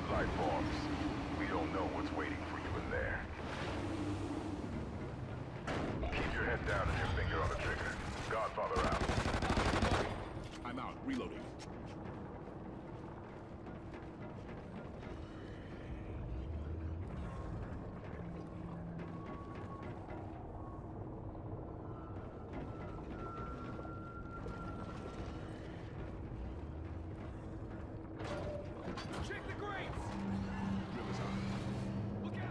life forms. We don't know what's waiting for you in there. Keep your head down and your finger on the trigger. Godfather out. I'm out. Reloading. Check the grates! Drill is on. Look out!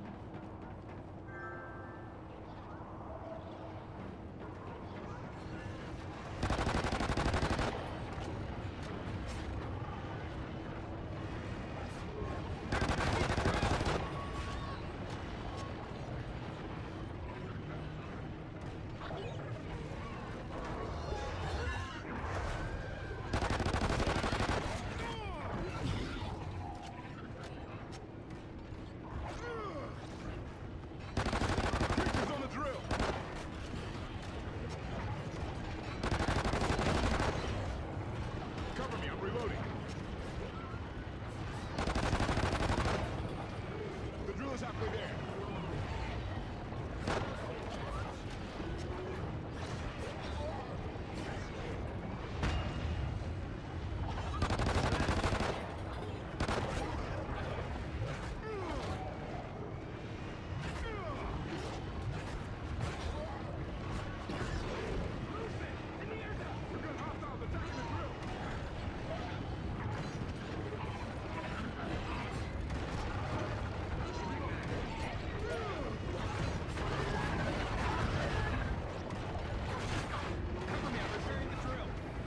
Creatures on the drill! Cover me, I'm reloading. The drill is halfway there. We've got hostiles attacking the drill! Cover me, I'm repairing the drill.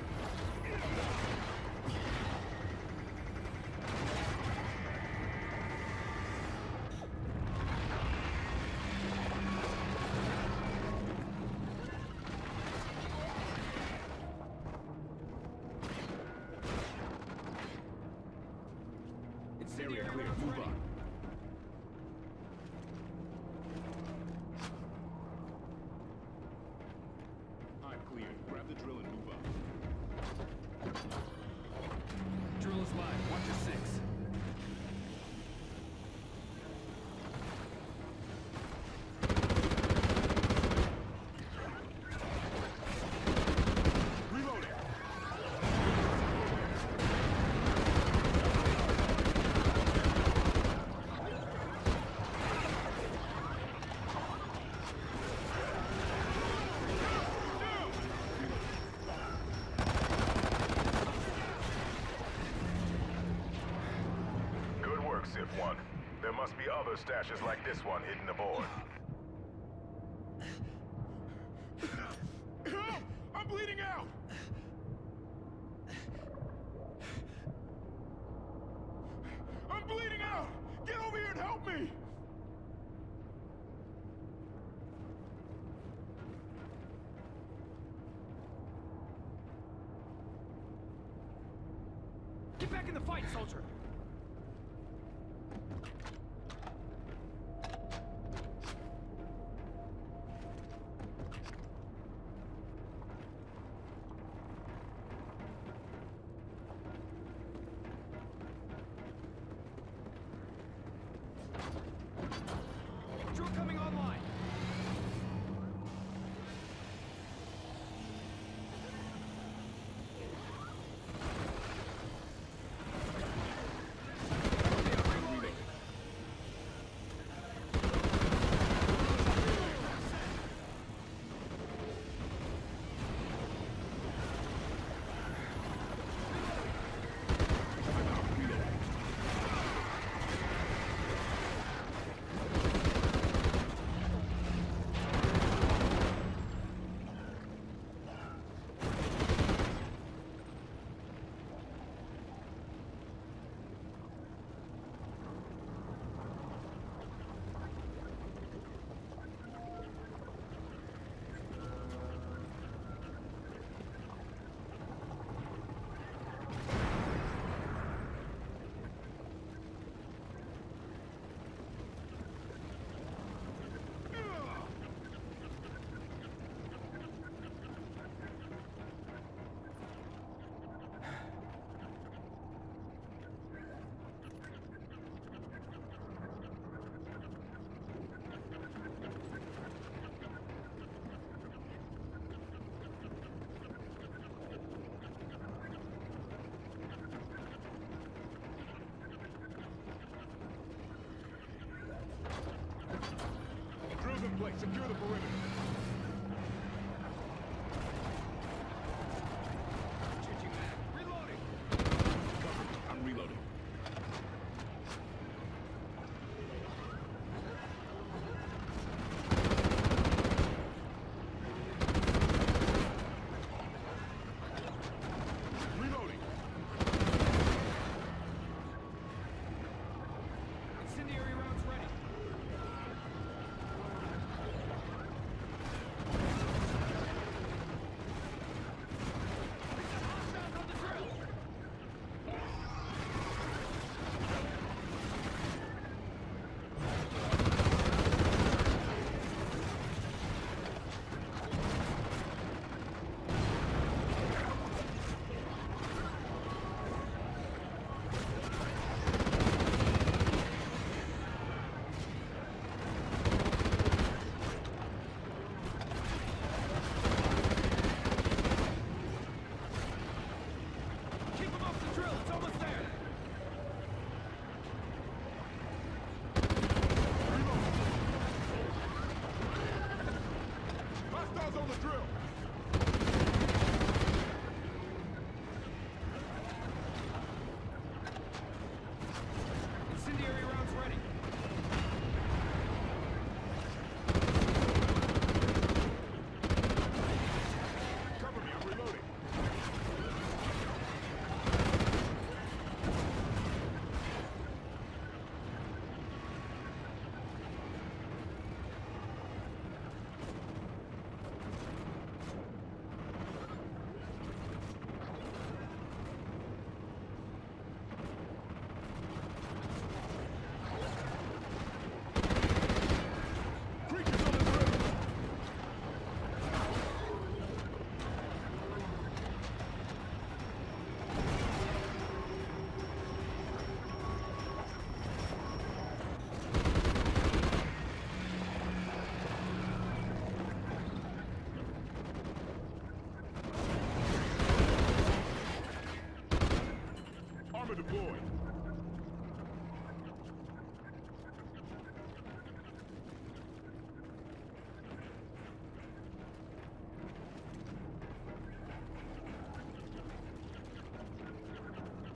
Area Incendiary clear. rounds Move ready. on. I'm cleared. Grab the drill and move up. Drill is live. 1 to 6. Reloading! Good work, Sif 1. There must be other stashes like this one hidden aboard. Help! I'm bleeding out! I'm bleeding out! Get over here and help me! Get back in the fight, soldier! Drill coming online! Okay, I'm reloading.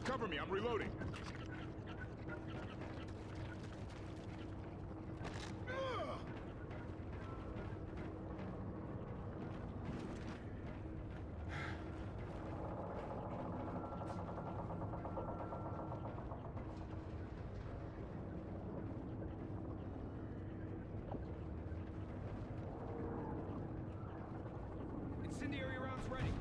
Cover me, I'm reloading. Incendiary rounds ready.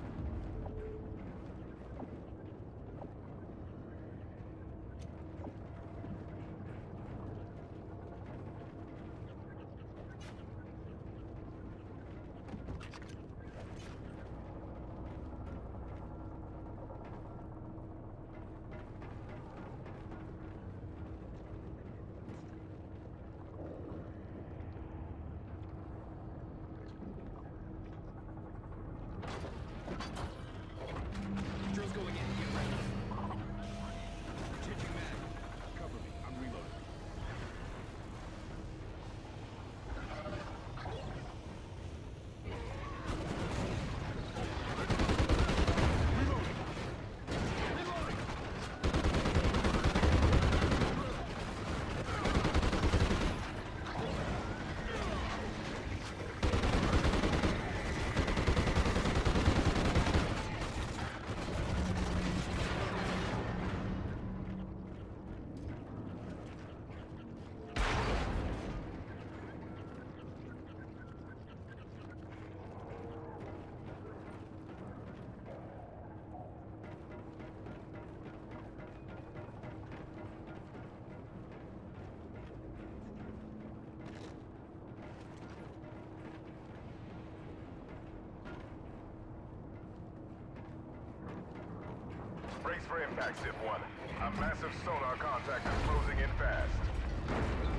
Drill's going in. Get ready. Changing mag. Cover me, I'm reloading. Brace for impact, Zip 1. A massive sonar contact is closing in fast.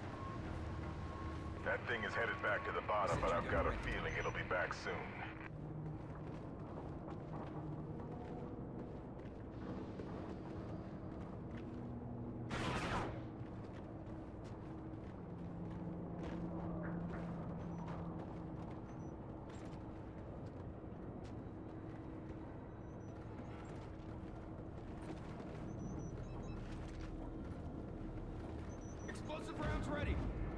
That thing is headed back to the bottom, but I've got a feeling it'll be back soon. rounds ready.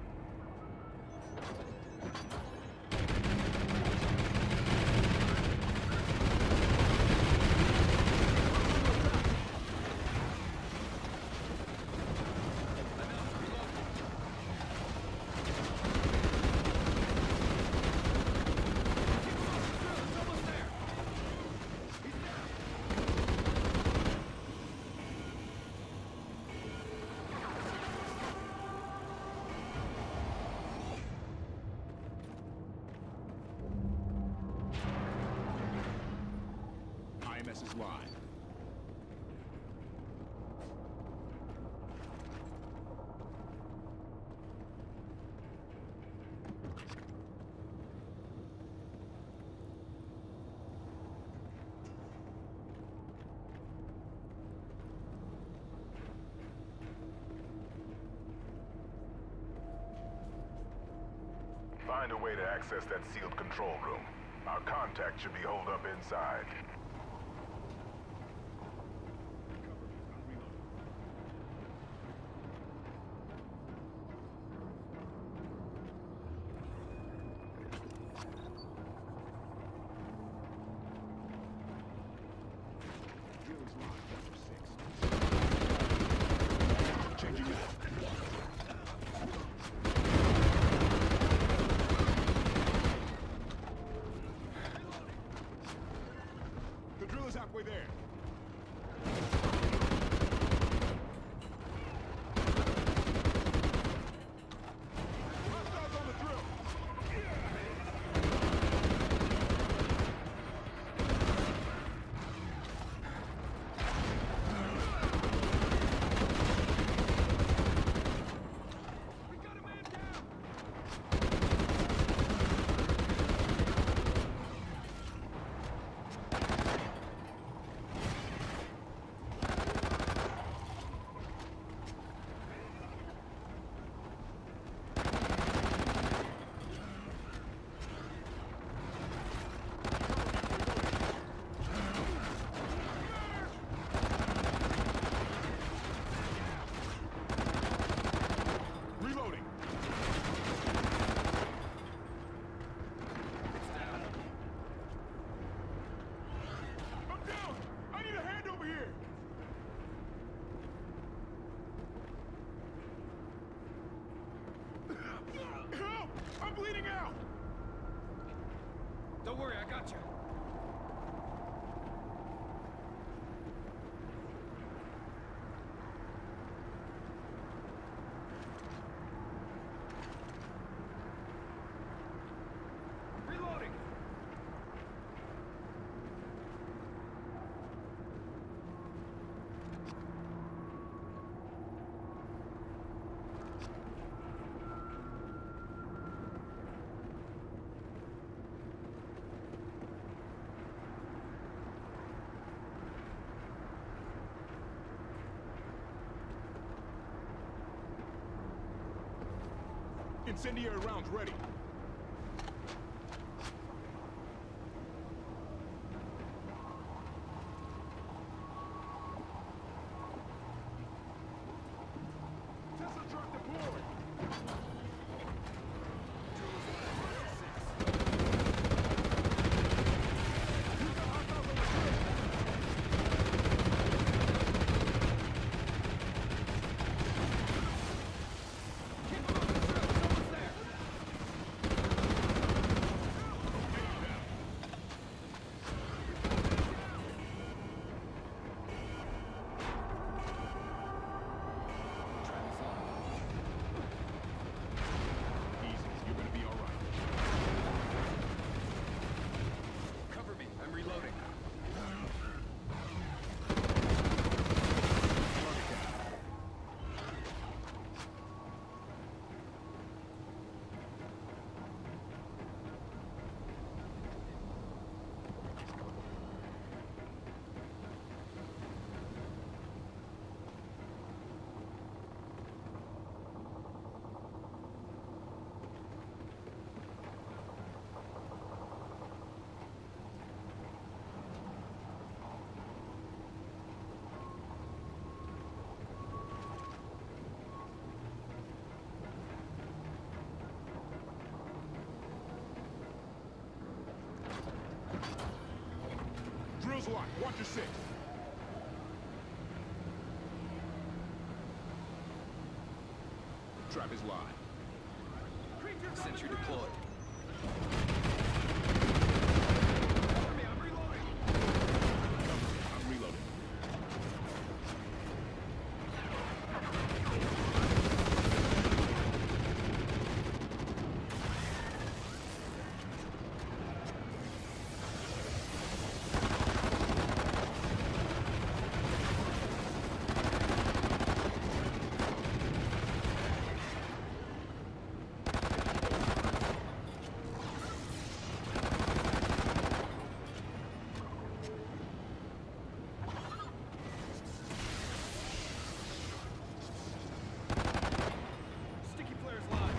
IMS is live. Find a way to access that sealed control room. Our contact should be holed up inside. Drill's live. Sector 6. Changing out. The drill is halfway there. Hostiles on the drill. We got a man down. Reloading. I'm down! I need a hand over here! Help! I'm bleeding out! Don't worry, I got you. Reloading. Incendiary rounds ready. Tesla truck deployed. Keep him on the drill. Someone's there. Door's locked. Watch your six. Trap is live. Sentry deployed. I'm reloading. I'm reloading. Sticky flares live.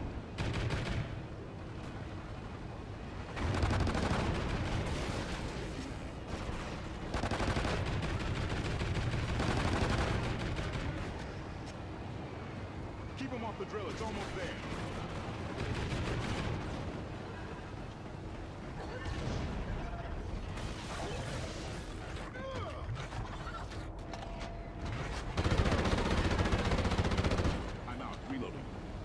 Keep him off the drill. It's almost there. I'm out. Reloading.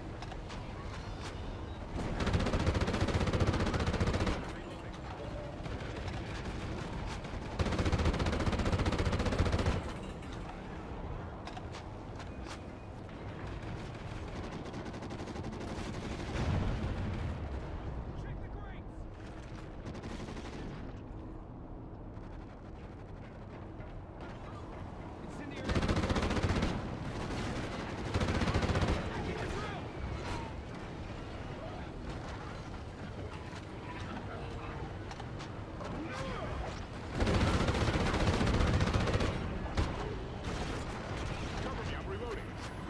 Check the grates. Incendiary. Keep the drill. Cover me. I'm reloading.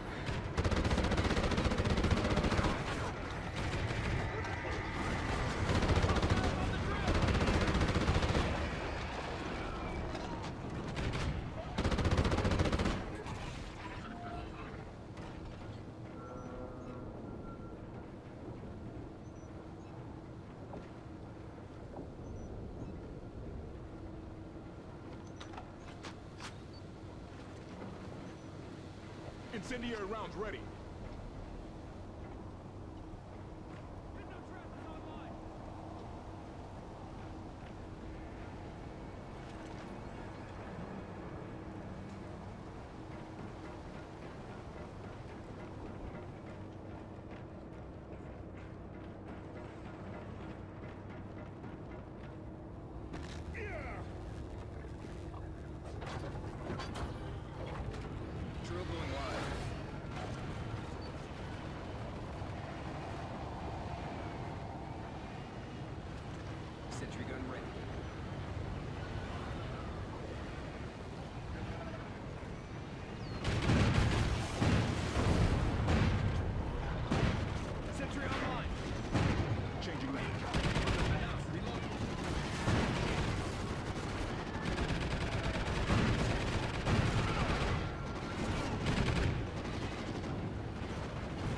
Incendiary rounds ready. Window trap is online. Drill going live. Sentry gun ready. Sentry online. Changing lane. Reloading.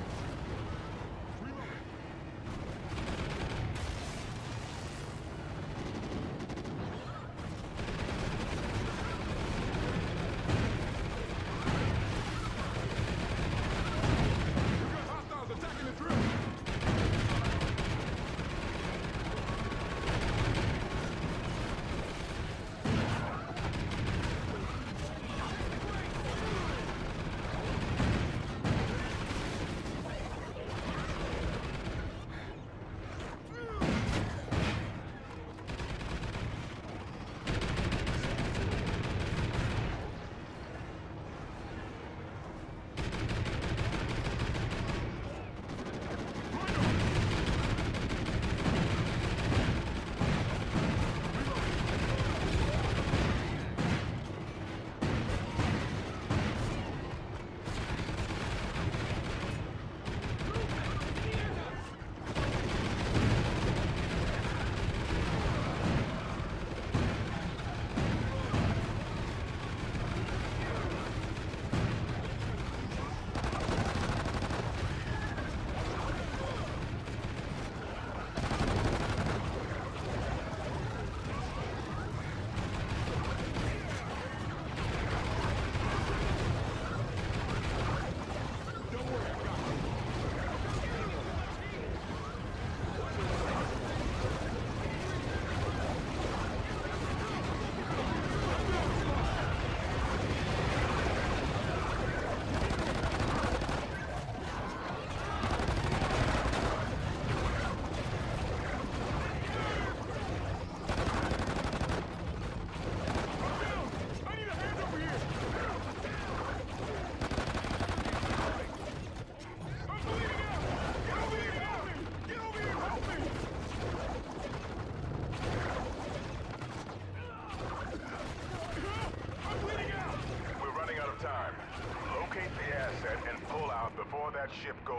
Reloading.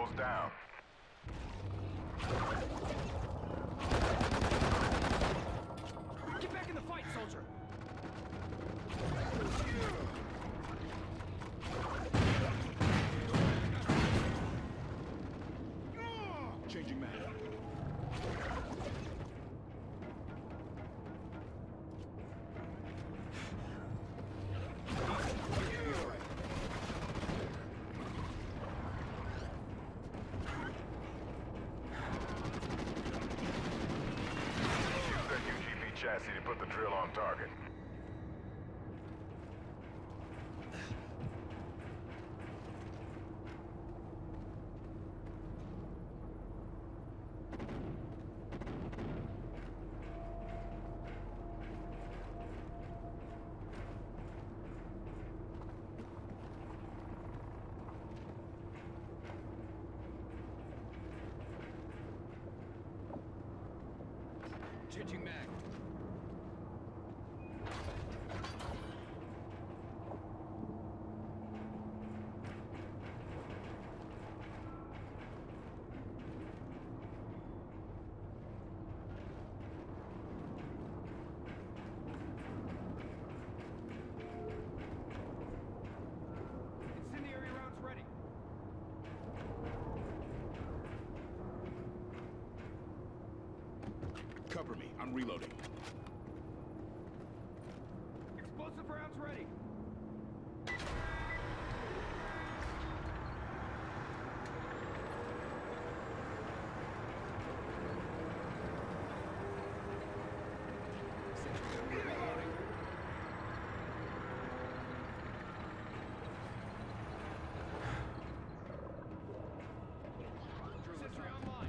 Hostiles down. Get back in the fight, soldier! Changing mag. Use that UGV chassis to put the drill on target. Changing mag. Incendiary rounds ready. Cover me. I'm reloading. Explosive rounds ready. Sentry gun reloading. Sentry online.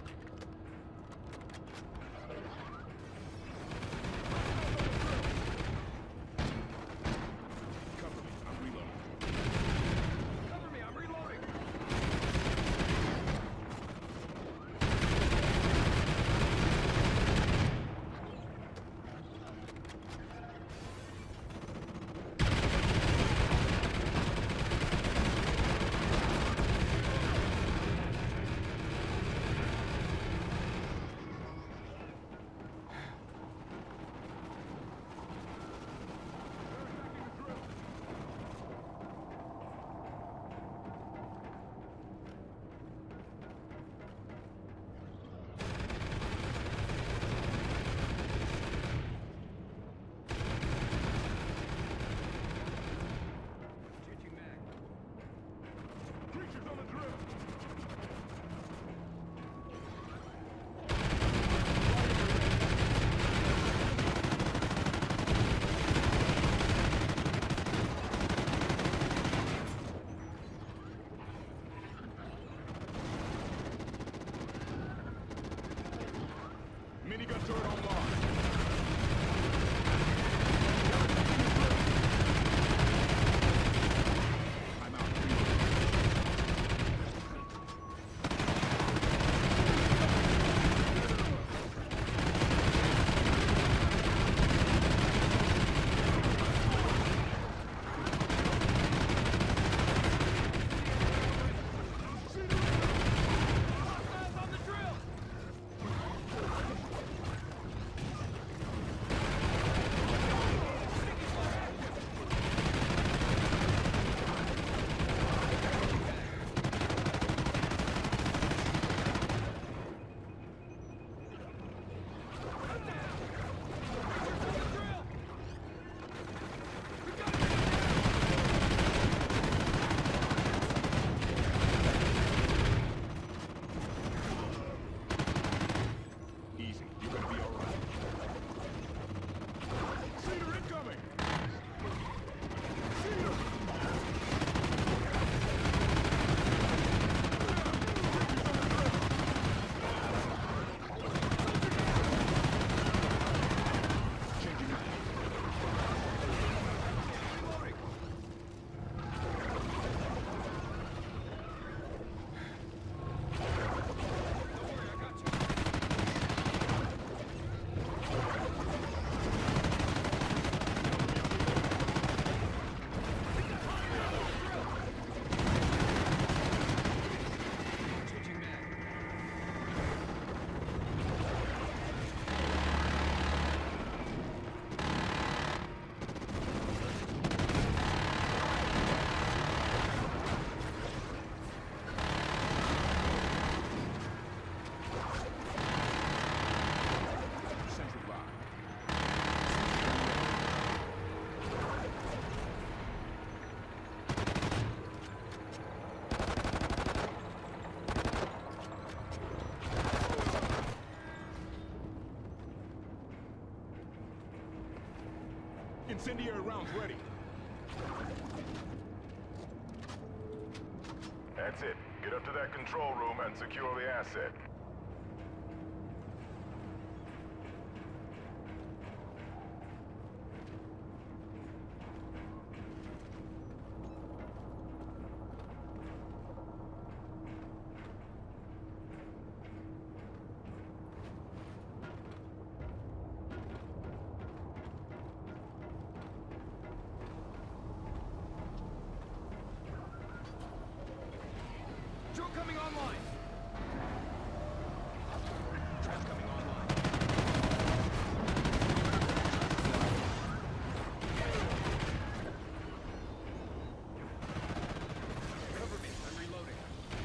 Incendiary rounds ready. That's it. Get up to that control room and secure the asset. Drill coming online. Trap coming online. Cover me. I'm reloading.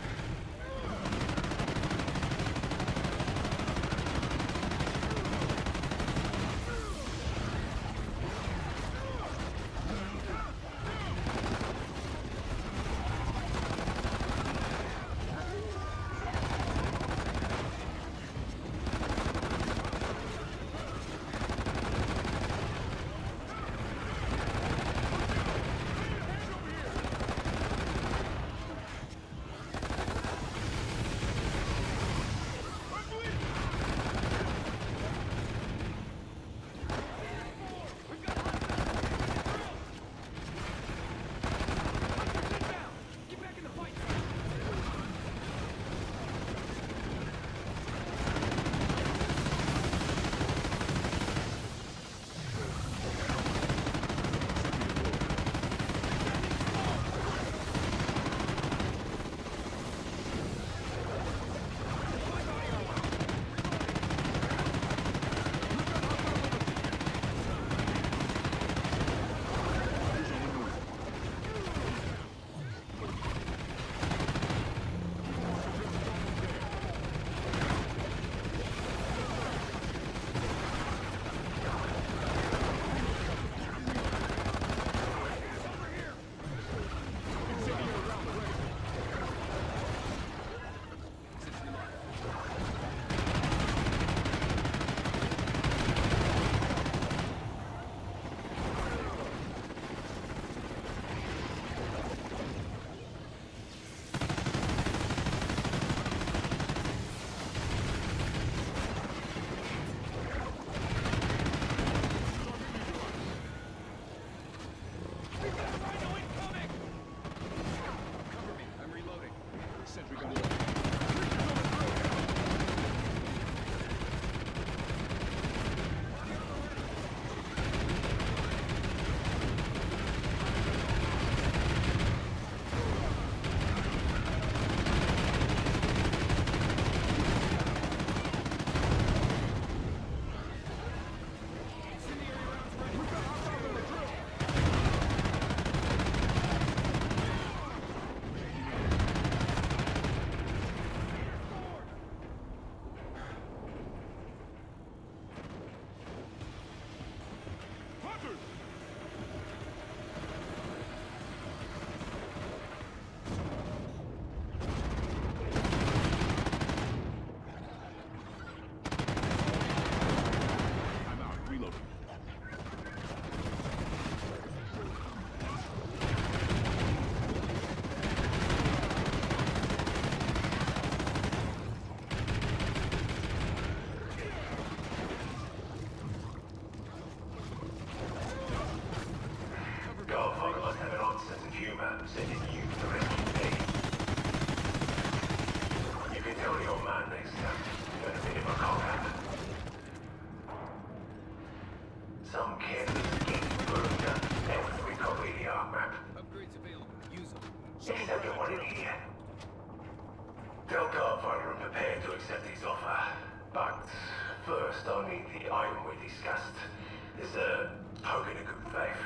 First, I need the item we discussed. There's a token of good faith.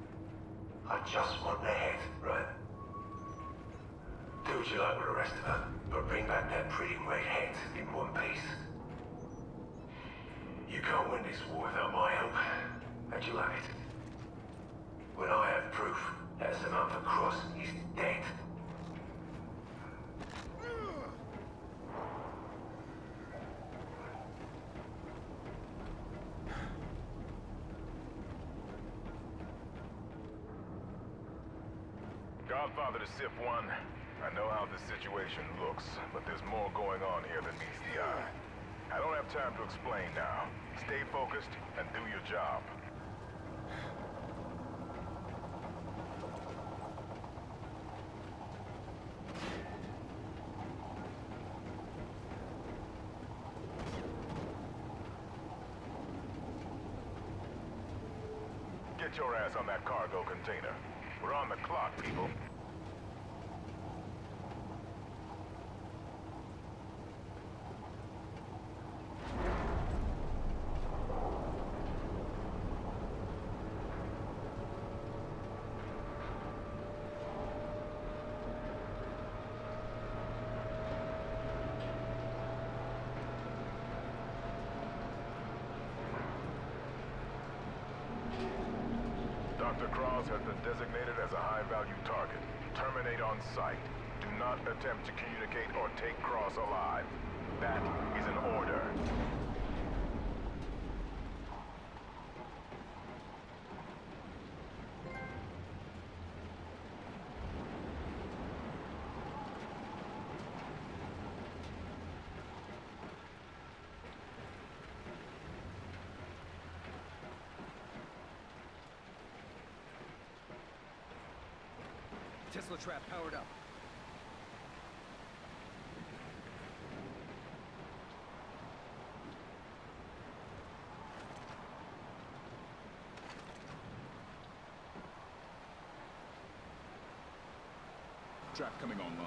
I just want the head, right? Do what you like with the rest of her, but bring back that pretty red head in one piece. You can't win this war without my help. How'd you like it? When I have proof that Samantha Cross is dead. Godfather to SIF-1. I know how this situation looks, but there's more going on here than meets the eye. I don't have time to explain now. Stay focused and do your job. Get your ass on that cargo container. We're on the clock, people. Dr. Cross has been designated as a high-value target. Terminate on sight. Do not attempt to communicate or take Cross alive. That is an order. Tesla trap powered up. Trap coming online.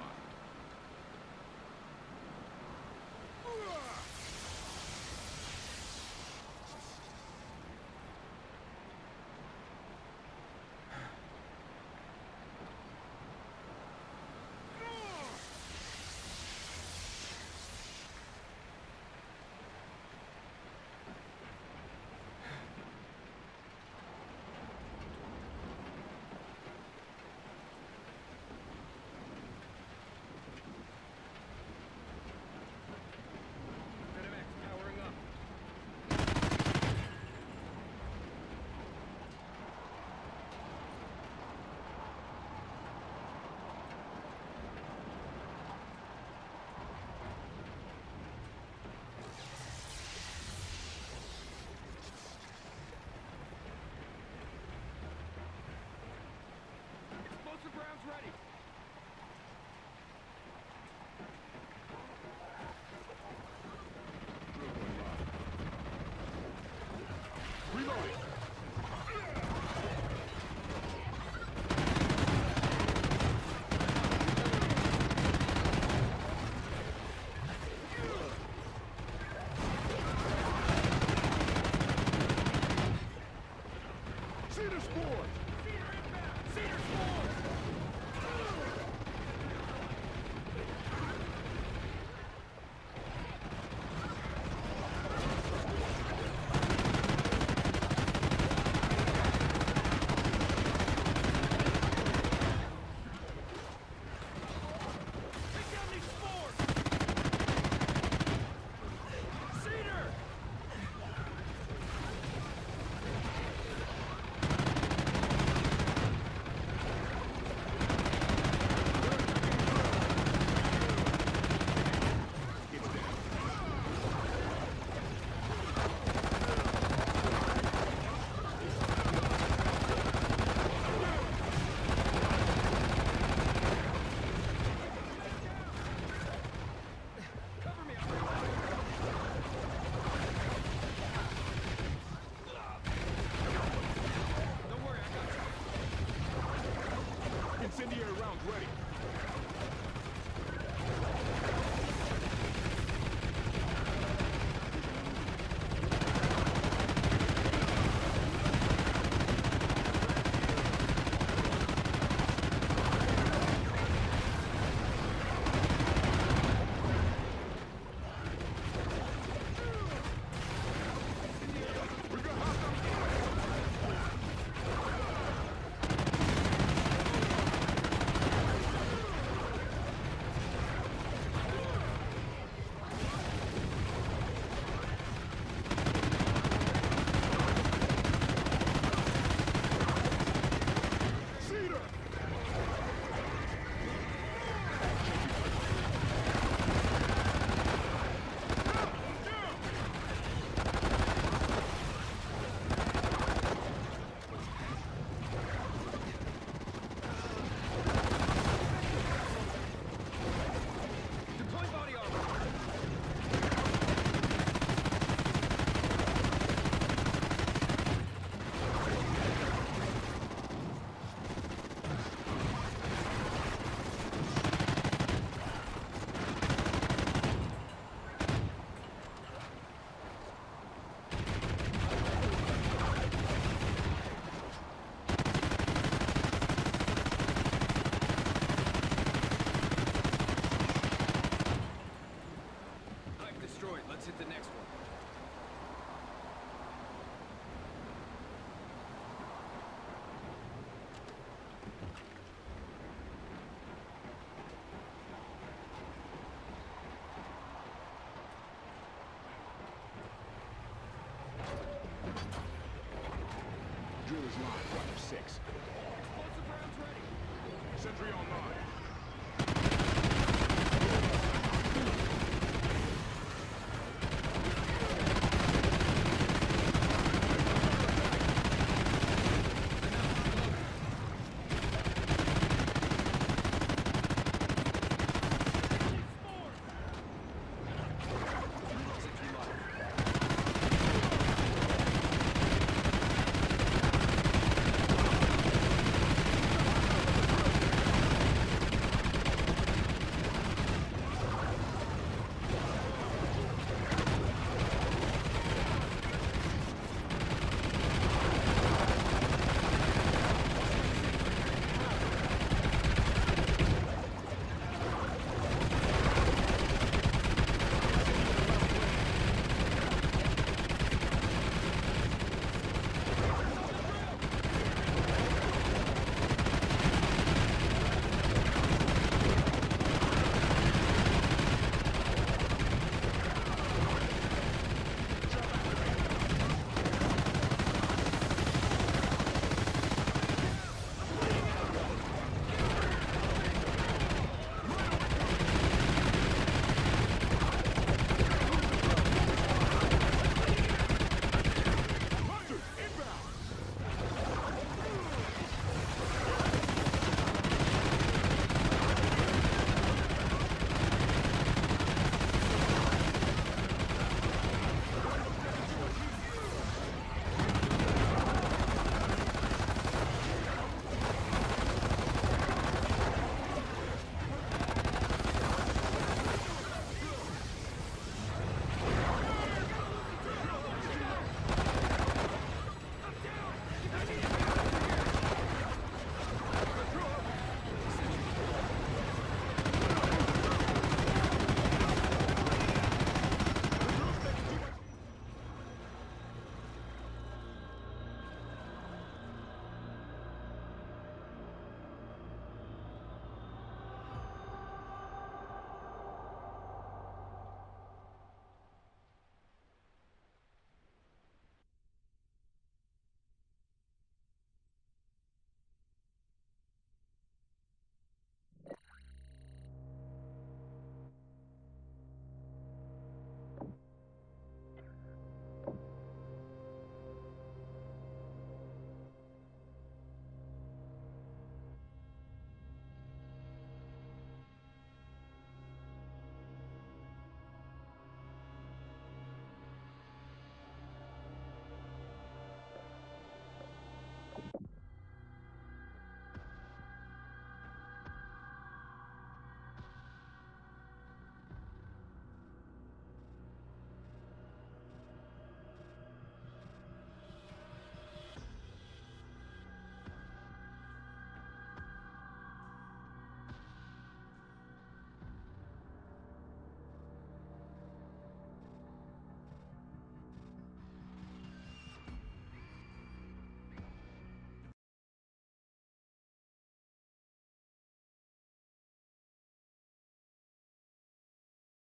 Explosive rounds ready. Reloading. Cedar spores! Cedar spores! line, Roger 6. Explosive rounds ready. Sentry online.